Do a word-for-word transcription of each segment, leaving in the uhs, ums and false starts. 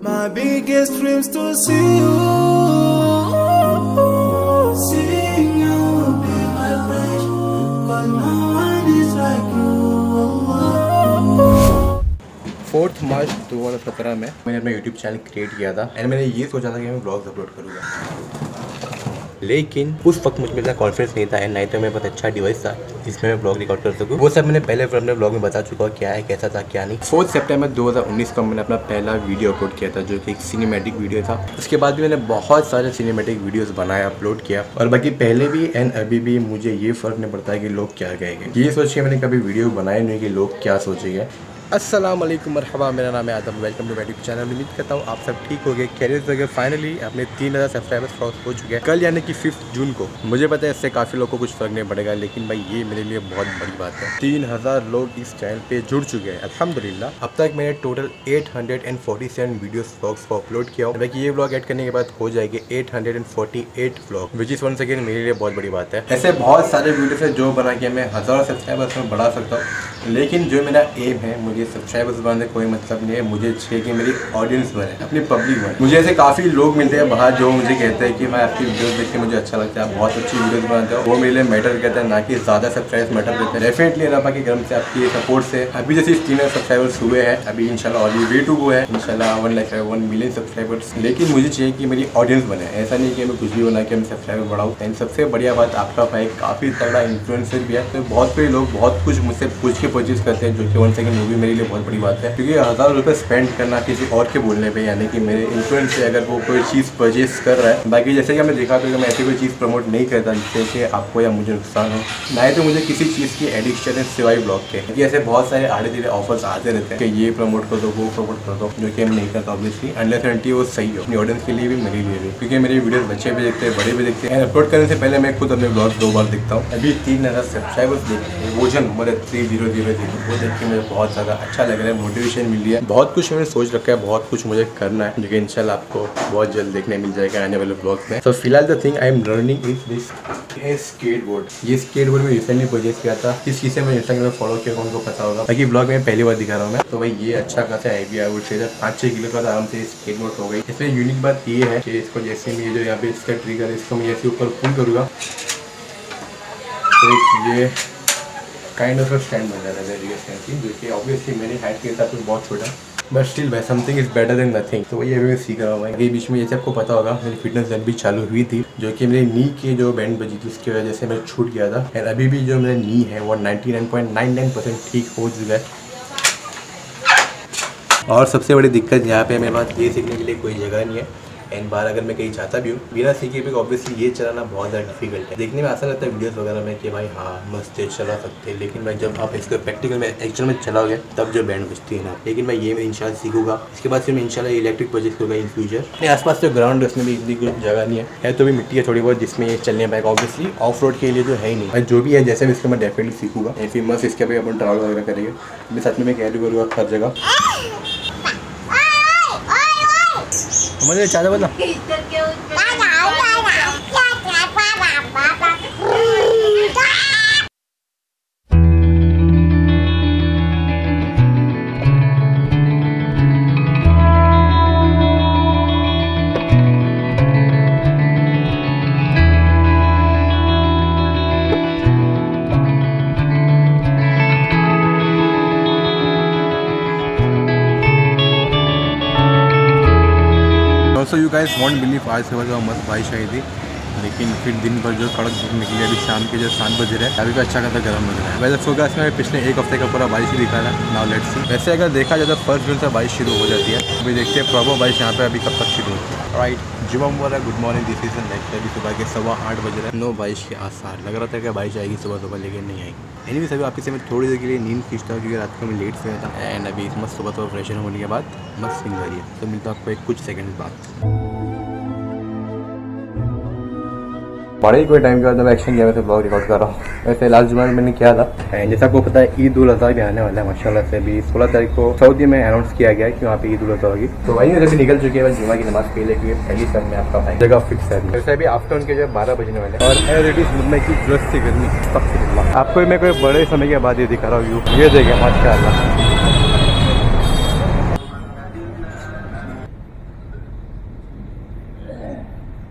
My biggest dreams to see you, seeing you be my place, 'cause no one is like you. Fourth March दो हज़ार सत्रह में मैंने अपना YouTube channel create किया था एंड मैंने ये सोचा था कि मैं ब्लॉग्स अपलोड करूँगा, लेकिन उस वक्त मुझे इतना कॉन्फिडेंस नहीं था एंड नहीं तो मेरे पास अच्छा डिवाइस था जिसमें मैं ब्लॉग रिकॉर्ड कर सकूँ। वो सब मैंने पहले अपने ब्लॉग में बता चुका क्या है, कैसा था, क्या नहीं। फोर्थ सितंबर दो हज़ार उन्नीस को मैंने अपना पहला वीडियो अपलोड किया था जो कि एक सिनेमैटिक वीडियो था। उसके बाद भी मैंने बहुत सारे सिनेमैटिक वीडियोस बनाए, अपलोड किया और बाकी पहले भी एंड अभी भी मुझे ये फ़र्क नहीं पड़ता है कि लोग क्या कहेंगे। ये सोच के मैंने कभी वीडियो बनाए नहीं कि लोग क्या सोचेंगे। अस्सलाम वालेकुम मरहबा, मेरा नाम है Adam, welcome to my YouTube channel. उम्मीद करता हूँ आप सब ठीक हो गए, कैरियर वगैरह। फाइनली अपने तीन हज़ार सब्सक्राइबर्स क्रॉस हो चुके हैं कल, यानी कि फिफ्थ जून को। मुझे पता है इससे काफ़ी लोगों को कुछ फर्क नहीं पड़ेगा, लेकिन भाई ये मेरे लिए बहुत बड़ी बात है। तीन हज़ार लोग इस चैनल पे जुड़ चुके हैं अल्हम्दुलिल्लाह। अब तक मैंने total eight hundred and forty seven videos vlogs को अपलोड किया हूँ। बाकी ये व्लॉग ऐड करने के बाद हो जाएगी eight hundred and forty eight vlog, which is one second मेरे लिए बहुत बड़ी बात है। ऐसे बहुत सारे वीडियोस है जो बना के मैं हज़ारों सब्सक्राइबर्स में बढ़ा सकता हूँ, लेकिन जो मेरा एम है, मुझे सब्सक्राइबर्स बनाने कोई मतलब नहीं है। मुझे चाहिए कि मेरी ऑडियंस बने, अपनी पब्लिक बने। मुझे ऐसे काफ़ी लोग मिलते हैं बाहर जो मुझे कहते हैं कि मैं आपकी वीडियोस देख के मुझे अच्छा लगता है, आप बहुत अच्छी वीडियोस बनाते हो। वो मेरे लिए मैटर करता है, ना कि ज़्यादा सब्सक्राइबर्स मैटर करते हैं। डेफिनेटली अल्लाह पाक के करम से, आपकी सपोर्ट से अभी जैसे तीन हज़ार सब्सक्राइबर्स हुए हैं, अभी इंशाल्लाह ऑल वे टू गो है इंशाल्लाह one lakh one million subscribers. लेकिन मुझे चाहिए कि मेरी ऑडियंस बने, ऐसा नहीं कि मैं कुछ भी बना के मैं सब्सक्राइबर बढ़ाऊँ। एंड सबसे बढ़िया बात, आपका भाई काफ़ी तगड़ा इन्फ्लुएंसर भी है, तो बहुत से लोग बहुत कुछ मुझसे पूछ के परचेज करते हैं, जो कि वन सेकंड वो भी मेरे लिए बहुत बड़ी बात है। क्योंकि हज़ार रुपये स्पेंड करना किसी और के बोलने पे, यानी कि मेरे इन्फ्लुएंस से अगर वो कोई चीज़ परचेज कर रहा है। बाकी जैसे कि मैं देखा तो मैं ऐसी कोई चीज़ प्रमोट नहीं करता जिससे कि आपको या मुझे नुकसान हो, ना ही तो मुझे किसी चीज़ की एडिक्शन है सिवाय ब्लॉग के। क्योंकि ऐसे बहुत सारे आड़े धीरे ऑफर्स आते रहते हैं कि ये प्रमोट कर दो, वो प्रमोट कर दो, जो कि मैं नहीं करता ऑब्वियसली, अनलेस एंड वो सही हो अपनी ऑडियंस के लिए भी, मेरे लिए भी। क्योंकि मेरी वीडियोस बच्चे भी देखते हैं, बड़े भी देखते हैं। अपलोड करने से पहले मैं खुद अपने ब्लॉग दो बार देखता हूँ। अभी तीन हज़ार सब्सक्राइबर्स देखते हैं, वोजन मतलब थ्री जीरो जीरो जीरो, वो देख के मुझे बहुत ज़्यादा अच्छा लग रहा है, मोटिवेशन मिली है। बहुत कुछ मैंने सोच रखा है, बहुत कुछ मुझे करना है, जो कि इंशाल्लाह आपको बहुत जल्द देखने मिल जाएगा आने वाले ब्लॉग्स में। तो फिलहाल the thing I am learning is this skateboard. ये स्केट बोर्ड में रिसेंटली परचेज किया था। किस चीज़ से मैं इंस्टाग्राम में फॉलो किया उनको पता होगा, बाकी ब्लॉग में पहली बार दिखा रहा हूँ मैं। तो भाई ये अच्छा खासा हैवी है, पाँच छः किलो का आराम से स्केट बोर्ड हो गई। इसमें यूनिक बात ये है कि इसको जैसे मैं ये जो यहाँ पे इसका ट्रिगर है, इसको मैं ऐसे ऊपर पुल करूँगा तो ये काइंड ऑफ स्टैंड बन जाता है, जो कि ऑब्वियसली मेरी हाइट के हिसाब से बहुत छोटा, बट स्टिल भाई something is better than nothing. तो वही अभी मैं सीख रहा हूँ। ये बीच में जैसे आपको पता होगा मेरी फिटनेस जर्नी भी चालू हुई थी, जो कि मेरे नी की जो बैंड बजी थी उसकी वजह से मैं छूट गया था। एंड अभी भी जो मेरा नी है वो ninety nine point nine nine percent ठीक हो चुका है। और सबसे बड़ी दिक्कत यहाँ पे मेरे पास ये सीखने के लिए कोई जगह नहीं है। एंड बार अगर मैं कहीं चाहता भी हूँ बिना सीखे भी, ऑब्वियसली ये चलाना बहुत ज़्यादा डिफिकल्ट है। देखने में आसान लगता है वीडियोस वगैरह में कि भाई हाँ मस्त तेज चला सकते हैं, लेकिन भाई जब आप इसको प्रैक्टिकल में एक्चुअल में चलाओगे तब जो बैंड बजती है ना। लेकिन मैं ये मैं इंशाल्लाह सीखूंगा। इसके बाद फिर मैं इंशाल्लाह इलेक्ट्रिक परचेज करूँगा इन फ्यूचर। अपने आसपास जो ग्राउंड है उसमें भी इतनी कुछ जगह नहीं है, है तो भी मिट्टी है थोड़ी बहुत जिसमें ये चलने पाएगा। ऑब्वियसली ऑफ रोड के लिए जो है ही नहीं भाई, जो भी है जैसे भी इसको मैं डेफिनेटली सीखूंगा। एंड फिर मस्त इसके भी अपन ट्रैवल वगैरह करेंगे, मेरे साथ में मैं कैरी करूँगा हर जगह। मुझे चाचा बोला so you guys won't believe, आज सुबह जो मस्त बारिश आई थी, लेकिन फिर दिन भर जो कड़क धूप निकली। अभी शाम के जो सात बज रहे हैं, अभी भी अच्छा खासा गर्म लग रहा है। वैसे फोकस में पिछले एक हफ्ते का पूरा बारिश ही दिखा रहा है। Now let's see. वैसे अगर देखा जाए तो फर्स्ट जून से बारिश शुरू हो जाती है। अभी देखते हैं प्रॉपर बारिश यहाँ पे अभी कब तक शुरू होती है। राइट, जुम्मा मुबारक, good morning. This is next अभी सुबह के सवा आठ बज रहे हैं। नो बारिश के आसार, लग रहा था कि बारिश आएगी सुबह सुबह, लेकिन नहीं आई। एनीवेज अभी आपके से मैं थोड़ी देर के लिए नींद खींचता हूँ क्योंकि रात को मैं लेट सोया था। एंड अभी मस्त सुबह सुबह फ्रेशन होने के बाद मस्त नींद आ रही है। तो मिलता हूँ आपको एक कुछ सेकंड बाद। बड़े ही कोई टाइम के बाद मैं एक्शन किया, वैसे ब्लॉग रिकॉर्ड कर रहा हूँ। वैसे लास्ट जुम्मे में मैंने किया था। एंड जैसा आपको पता है ईद उल अज़हा भी आने वाला है माशाल्लाह से। अभी सोलह तारीख को सऊदी में अनाउंस किया गया है कि वहाँ पे ईद उल अज़हा होगी। तो वहीं अभी निकल चुकी है जुम्मा की नमाज के लिए, क्योंकि पहली सन में आपका भाई जगह फिक्स है। वैसे अभी आफ्टरनून के जो बारह बजने वाले और एज इट इज मुंबई की जस्ट सी गर्मी तक। आपको मैं कोई बड़े समय के बाद ये दिखा रहा हूँ व्यू, ये देखें माशाल्लाह।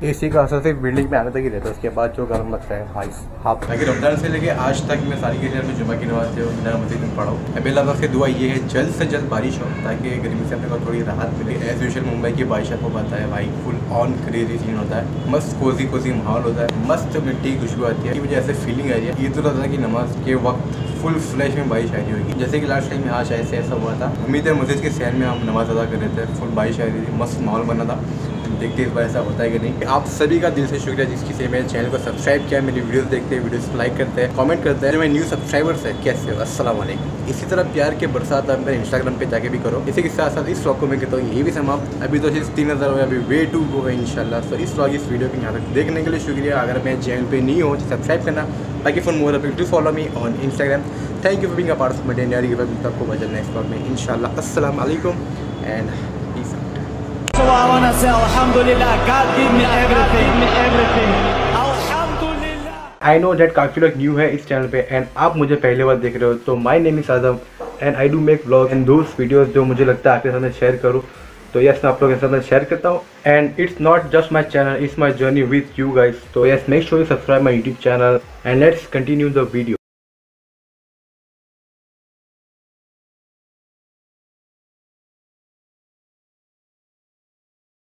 एसी का असर सिर्फ बिल्डिंग में आने तक ही रहता है, उसके बाद जो गर्म लगता है भाई हाँ। ताकि रमजान से लेके आज तक मैं सारी के में जुमा की नमाज जो बिना मस्जिद में पढ़ा हूँ। अभी अल्लाह से दुआ ये है जल्द से जल्द बारिश हो ताकि गर्मी से अपने को थोड़ी राहत मिले। एज यूजुअल मुंबई की बारिश आपको पता है भाई फुल ऑन क्रेजी सीन होता है, मस्त कोजी कोजी माहौल होता है, मस्त मिट्टी की खुशबू आती है। मुझे ऐसे फीलिंग आ रही है ईद उल अज़हा की नमाज के वक्त फुल फ्लैश में बारिश आ रही होगी, जैसे कि लास्ट टाइम आज ऐसे ऐसा हुआ था। उम्मीद है मस्जिद के सहन में हम नमाज अदा कर रहे थे, फुल बारिश आ रही थी, मस्त माहौल बना था। देखते इस बार ऐसा होता है कि नहीं। आप सभी का दिल से शुक्रिया जिसकी से मेरे चैनल को सब्सक्राइब किया, मेरी वीडियोस देखते हैं, वीडियोस लाइक करते हैं, कमेंट करते हैं। जो मेरे न्यू सब्सक्राइबर्स है कैसे हो, अस्सलाम वालेकुम। इसी तरह प्यार के बरसात आप मेरे इंस्टाग्राम पे जाके भी करो। इसी के साथ साथ इस व्लॉग को मैं कहता हूँ ये भी समाप्त। अभी तो सिर्फ तीन हज़ार हुए, अभी वे टू गो है इंशाल्लाह। तो इस व्लॉग इस वीडियो को यहाँ तक देखने के लिए शुक्रिया। अगर मैं चैनल पे नहीं हो तो सब्सक्राइब करना, ताकि for more update to follow me on Instagram. Thank you for being a part of my day. यारी आपको बजल नेक्स्ट व्लॉग में इंशाल्लाह। अस्सलाम वालेकुम and peace out. So I wanna say Alhamdulillah, God give me everything, me everything. Alhamdulillah. I know that काफ़ी लोग new है इस चैनल पे एंड आप मुझे पहली बार देख रहे हो, तो my name is Azam and I do make vlog and those videos जो मुझे लगता है आपके साथ में शेयर करूँ। तो यस मैं आप लोगों के साथ में शेयर करता हूँ and it's not just my channel, it's my journey with you guys. तो yes make sure you subscribe my YouTube channel and let's continue the video.